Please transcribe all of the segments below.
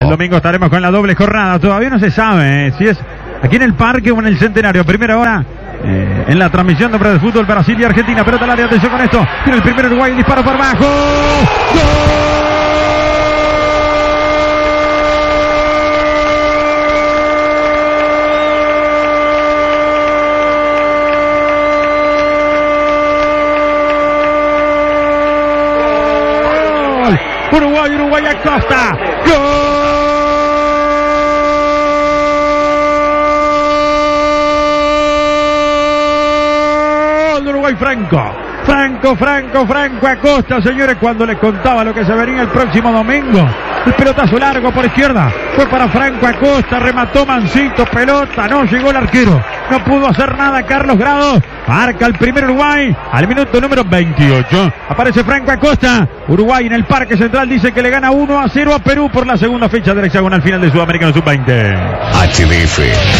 El domingo estaremos con la doble jornada. Todavía no se sabe si es aquí en el Parque o en el Centenario. Primera hora en la transmisión de Pro de Fútbol Brasil y Argentina. Pelota al área, atención con esto. Tiene el primer Uruguay, disparo por abajo. ¡Gol! Uruguay Acosta. Gol de Uruguay, Franco Acosta, señores, cuando les contaba lo que se venía el próximo domingo. El pelotazo largo por izquierda fue para Franco Acosta, remató Mancito, pelota, no llegó el arquero, no pudo hacer nada Carlos Grado. Marca el primer Uruguay al minuto número 28. Aparece Franco Acosta. Uruguay en el Parque Central dice que le gana 1-0 a Perú por la segunda fecha del hexagonal final del Sudamericano Sub-20. HDF.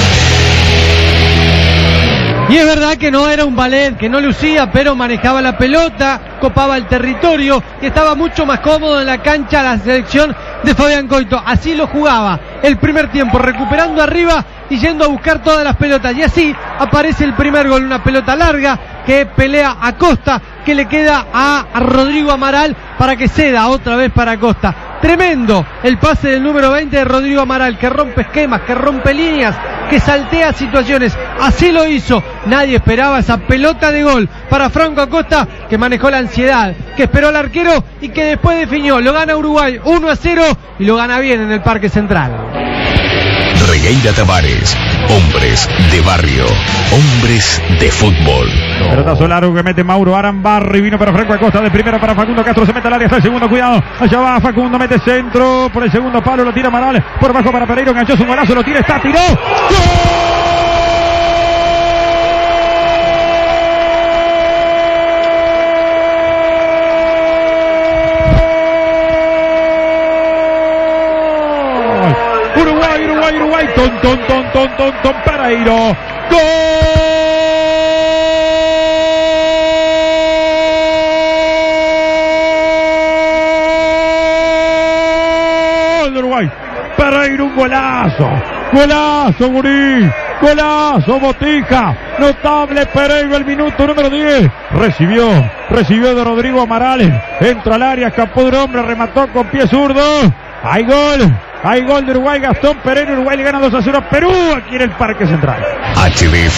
Y es verdad que no era un ballet, que no lucía, pero manejaba la pelota, copaba el territorio, que estaba mucho más cómodo en la cancha la selección de Fabián Coito. Así lo jugaba el primer tiempo, recuperando arriba y yendo a buscar todas las pelotas. Y así aparece el primer gol, una pelota larga que pelea a Costa, que le queda a Rodrigo Amaral para que ceda otra vez para Costa. Tremendo el pase del número 20 de Rodrigo Amaral, que rompe esquemas, que rompe líneas, que saltea situaciones. Así lo hizo. Nadie esperaba esa pelota de gol para Franco Acosta, que manejó la ansiedad, que esperó al arquero y que después definió. Lo gana Uruguay 1-0 y lo gana bien en el Parque Central. Regueira Tavares, hombres de barrio, hombres de fútbol. Pelotazo largo que mete Mauro Arambarri, vino para Franco Acosta, de primera para Facundo Castro, se mete al área, está el segundo, cuidado, allá va Facundo, mete centro, por el segundo palo, lo tira Amaral, por abajo para Pereiro, enganchó su golazo, lo tira, está, tiró, ¡gol! Uruguay, ton, Pereiro, gol de Uruguay, Pereiro, un golazo, gurí, golazo, Botija, notable Pereiro, el minuto número 10, recibió de Rodrigo Amaral, entra al área, escapó de un hombre, remató con pie zurdo, hay gol de Uruguay, Gastón Pereiro, Uruguay le gana 2-0 a Perú aquí en el Parque Central. HDF.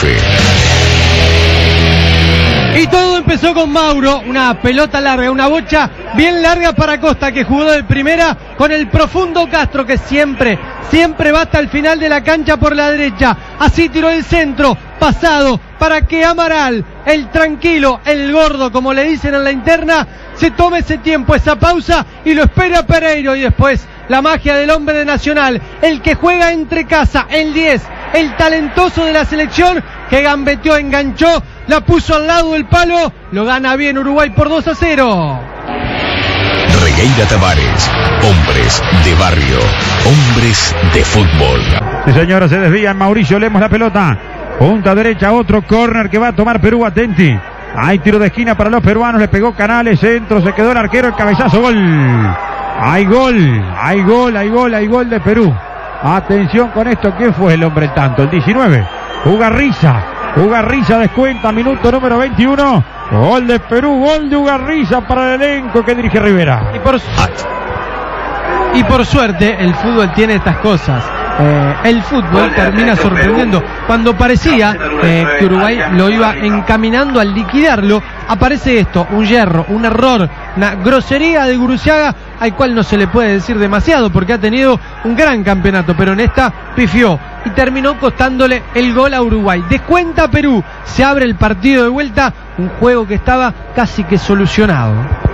Y todo empezó con Mauro, una pelota larga, una bocha bien larga para Costa, que jugó de primera con el profundo Castro, que siempre va hasta el final de la cancha por la derecha. Así tiró el centro, pasado, para que Amaral, el tranquilo, el gordo, como le dicen en la interna, se tome ese tiempo, esa pausa, y lo espera Pereiro, y después la magia del hombre de Nacional, el que juega entre casa, el 10, el talentoso de la selección, que gambeteó, enganchó, la puso al lado del palo, lo gana bien Uruguay por 2-0. Regueira Tavares, hombres de barrio, hombres de fútbol. Sí, señora, se desvía Mauricio Lemos la pelota, punta derecha, otro córner que va a tomar Perú, atenti. Hay tiro de esquina para los peruanos, le pegó Canales, centro, se quedó el arquero, el cabezazo, gol. Hay gol de Perú. Atención con esto, ¿quién fue el hombre tanto? El 19, Ugarriza descuenta, minuto número 21. Gol de Perú, gol de Ugarriza para el elenco que dirige Rivera. Y por suerte, el fútbol tiene estas cosas. El fútbol termina sorprendiendo. Cuando parecía que Uruguay lo iba encaminando al liquidarlo, aparece esto, un yerro, un error, una grosería de Guruziaga, al cual no se le puede decir demasiado porque ha tenido un gran campeonato, pero en esta pifió y terminó costándole el gol a Uruguay. Descuenta Perú, se abre el partido de vuelta, un juego que estaba casi que solucionado.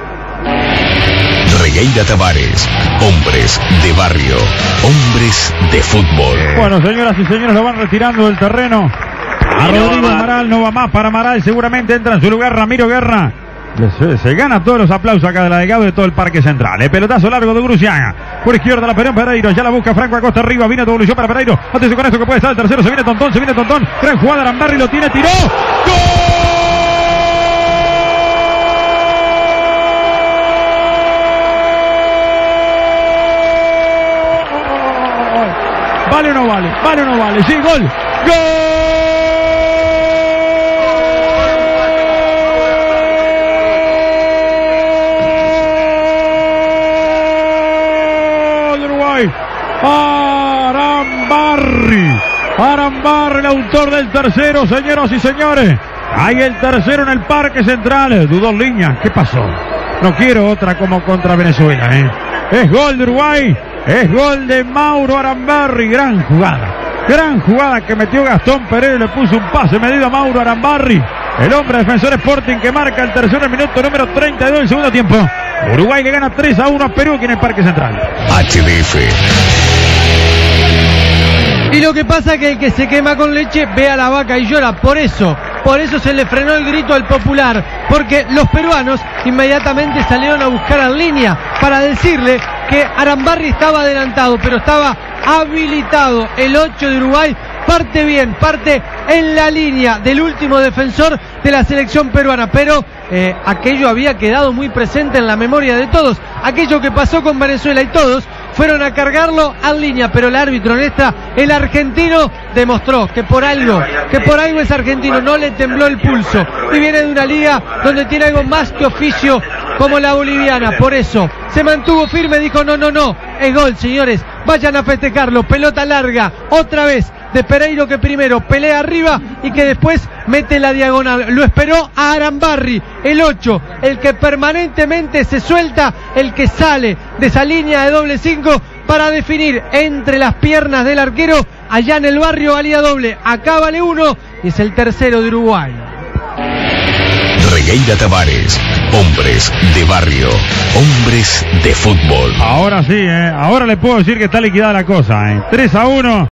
Regueira Tavares, hombres de barrio, hombres de fútbol. Bueno, señoras y señores, lo van retirando del terreno a Rodrigo Amaral, no va más para Amaral, seguramente entra en su lugar Ramiro Guerra. Se gana todos los aplausos acá del alegado de todo el Parque Central. El pelotazo largo de Guruziaga. Por izquierda la perón Pereiro. Ya la busca Franco Acosta arriba. Viene todo evolución para Pereiro. Atención con esto que puede estar el tercero. Se viene Tontón. Gran jugada, Arambarri lo tiene. Tiró. ¡Gol! ¿Vale o no vale? ¿Vale o no vale? Sí, gol. ¡Gol de Uruguay! Arambarri, el autor del tercero, señoras y señores. Hay el tercero en el Parque Central. Dudó Liña. ¿Qué pasó? No quiero otra como contra Venezuela, Es gol de Uruguay. Es gol de Mauro Arambarri. Gran jugada que metió Gastón Pereira. Le puso un pase medido a Mauro Arambarri, el hombre defensor Sporting, que marca el tercero en el minuto número 32 del segundo tiempo. Uruguay le gana 3-1 a Perú aquí en el Parque Central. HDF. Y lo que pasa es que el que se quema con leche ve a la vaca y llora. Por eso se le frenó el grito al popular, porque los peruanos inmediatamente salieron a buscar a Línea para decirle que Arambarri estaba adelantado, pero estaba habilitado. El 8 de Uruguay parte bien, parte en la línea del último defensor de la selección peruana, pero aquello había quedado muy presente en la memoria de todos, aquello que pasó con Venezuela, y todos fueron a cargarlo a Línea, pero el árbitro, el argentino, demostró que por algo es argentino, no le tembló el pulso, y viene de una liga donde tiene algo más que oficio como la boliviana. Por eso se mantuvo firme, dijo no, es gol, señores, vayan a festejarlo. Pelota larga, otra vez de Pereiro, que primero pelea arriba y que después mete la diagonal. Lo esperó a Arambarri, el 8, el que permanentemente se suelta, el que sale de esa línea de doble 5 para definir entre las piernas del arquero. Allá en el barrio valía doble, acá vale 1 y es el tercero de Uruguay. Regueira Tavares, hombres de barrio, hombres de fútbol. Ahora sí, ahora le puedo decir que está liquidada la cosa, 3-1.